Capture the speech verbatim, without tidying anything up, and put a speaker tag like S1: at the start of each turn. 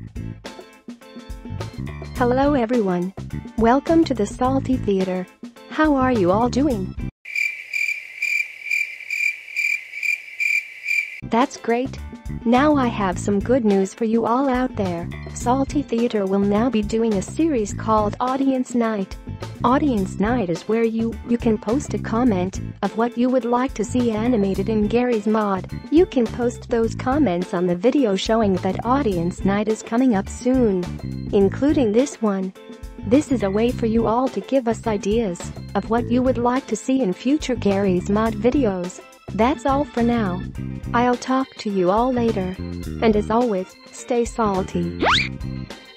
S1: Hello everyone. Welcome to the Salty Theater. How are you all doing? That's great. Now I have some good news for you all out there. Salty Theater will now be doing a series called Audience Night. Audience Night is where you, you can post a comment of what you would like to see animated in Gary's mod. You can post those comments on the video showing that Audience Night is coming up soon, including this one. This is a way for you all to give us ideas of what you would like to see in future Gary's mod videos. That's all for now. I'll talk to you all later. And as always, stay salty.